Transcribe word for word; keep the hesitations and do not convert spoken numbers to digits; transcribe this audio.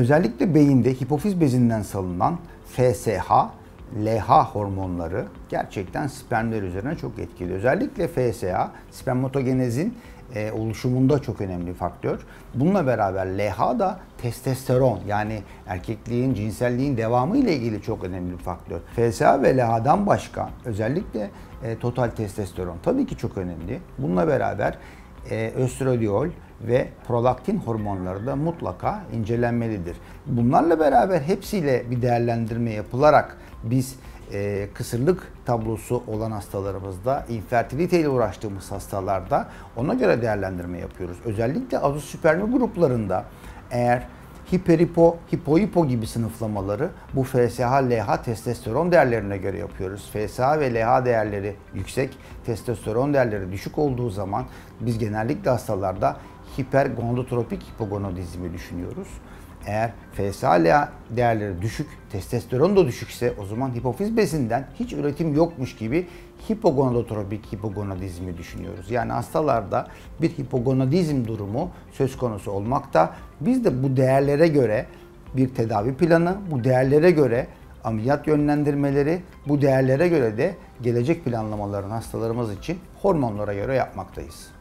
Özellikle beyinde hipofiz bezinden salınan F S H, L H hormonları gerçekten spermler üzerine çok etkili. Özellikle F S H, spermatogenezin e, oluşumunda çok önemli bir faktör. Bununla beraber L H da testosteron, yani erkekliğin, cinselliğin devamı ile ilgili çok önemli bir faktör. F S H ve L H'dan başka özellikle e, total testosteron tabii ki çok önemli. Bununla beraber e, östradiol ve prolaktin hormonları da mutlaka incelenmelidir. Bunlarla beraber hepsiyle bir değerlendirme yapılarak biz e, kısırlık tablosu olan hastalarımızda, infertilite ile uğraştığımız hastalarda ona göre değerlendirme yapıyoruz. Özellikle azospermi gruplarında eğer hiperipo, hipohipo gibi sınıflamaları bu F S H, L H testosteron değerlerine göre yapıyoruz. F S H ve L H değerleri yüksek, testosteron değerleri düşük olduğu zaman biz genellikle hastalarda hipergonadotropik hipogonadizmi düşünüyoruz. Eğer F S H, L H değerleri düşük, testosteron da düşükse o zaman hipofiz bezinden hiç üretim yokmuş gibi hipogonadotropik hipogonadizmi düşünüyoruz. Yani hastalarda bir hipogonadizm durumu söz konusu olmakta. Biz de bu değerlere göre bir tedavi planı, bu değerlere göre ameliyat yönlendirmeleri, bu değerlere göre de gelecek planlamalarını hastalarımız için hormonlara göre yapmaktayız.